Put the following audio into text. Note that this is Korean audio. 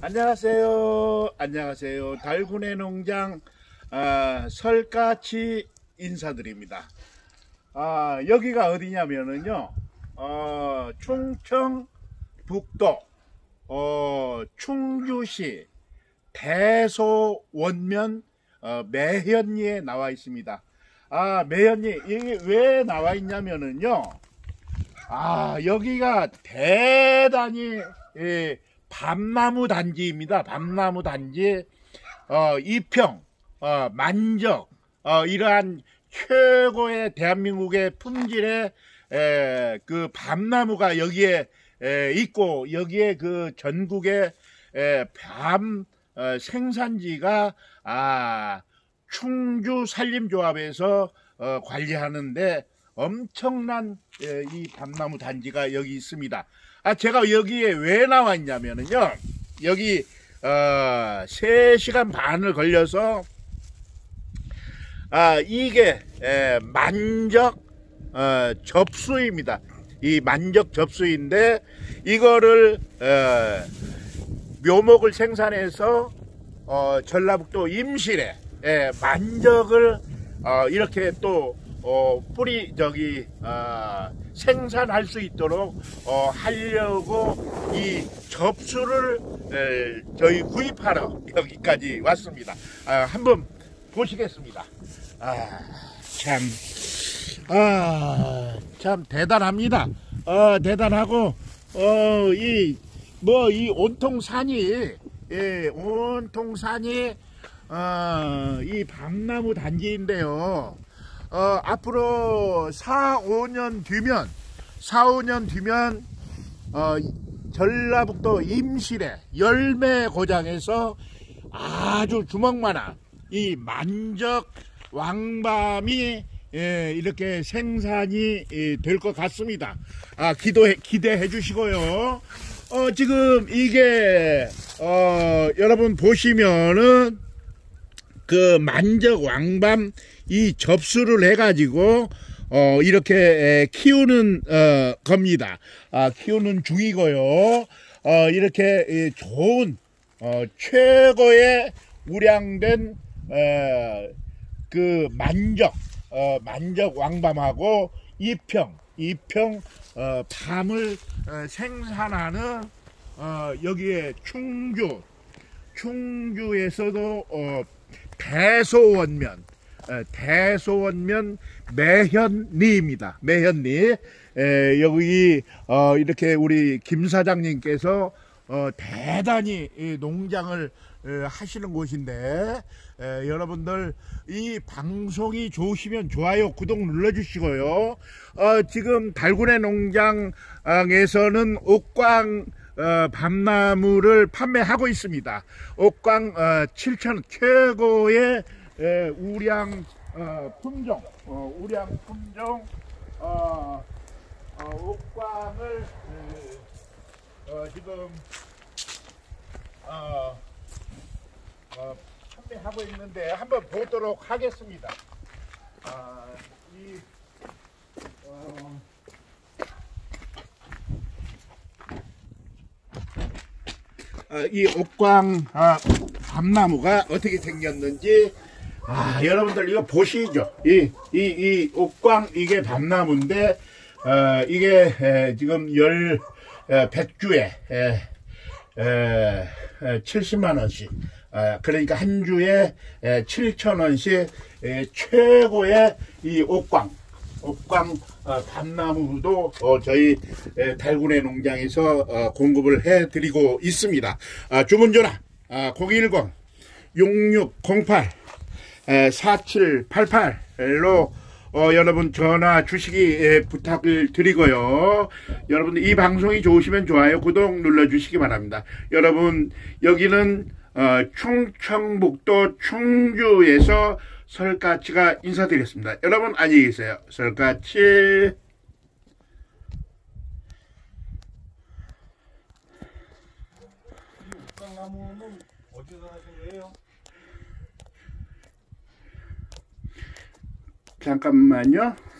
안녕하세요. 안녕하세요. 달군의 농장 설까치 인사드립니다. 여기가 어디냐면은요, 충청북도 충주시 대소원면 매현리에 나와 있습니다. 매현리 이게 왜 나와 있냐면은요, 여기가 대단히 밤나무 단지입니다. 밤나무 단지, 이평, 만적, 이러한 최고의 대한민국의 품질의 그 밤나무가 여기에 있고, 여기에 그 전국의 밤 생산지가 충주 산림조합에서 관리하는데 엄청난 이 밤나무 단지가 여기 있습니다. 제가 여기에 왜 나와 있냐면은요, 여기 3시간 반을 걸려서 이게 만적 접수입니다. 이 만적 접수인데, 이거를 묘목을 생산해서 전라북도 임실에 만적을 이렇게 또 뿌리 생산할 수 있도록 하려고 이 접수를 저희 구입하러 여기까지 왔습니다. 한번 보시겠습니다. 참 대단합니다. 대단하고 이 온통 산이 온통 산이 이 밤나무 단지인데요. 앞으로 4-5년 뒤면 전라북도 임실의 열매 고장에서 아주 주먹만한 이 만적 왕밤이 이렇게 생산이 될 것 같습니다. 기대해 주시고요. 지금 이게 여러분 보시면은 그 만적 왕밤 이 접수를 해가지고 이렇게 키우는 겁니다. 키우는 중이고요. 이렇게 좋은 최고의 우량된 그 만적 왕밤하고 이평 밤을 생산하는 여기에 충주에서도 대소원면 매현리입니다. 매현리. 여기 이렇게 우리 김 사장님께서 대단히 농장을 하시는 곳인데, 여러분들 이 방송이 좋으시면 좋아요, 구독 눌러주시고요. 지금 달군의 농장에서는 옥광 밤나무를 판매하고 있습니다. 옥광 7,000원 최고의 우량 품종, 옥광을 지금 판매하고 있는데 한번 보도록 하겠습니다. 이 옥광 밤나무가 어떻게 생겼는지 여러분들 이거 보시죠. 이 옥광 이게 밤나무인데 이게 지금 100주에 70만원씩, 그러니까 한 주에 7,000원씩 최고의 이 옥광 밤나무도 저희 달군의 농장에서 공급을 해드리고 있습니다. 주문 전화 010-6608-4788로 여러분 전화 주시기 부탁을 드리고요. 여러분 이 방송이 좋으시면 좋아요, 구독 눌러주시기 바랍니다. 여러분 여기는 충청북도 충주에서 설까치가 인사드리겠습니다. 여러분 안녕히 계세요. 설까치. 옥강나무는 어디서 하신 거예요? 잠깐만요.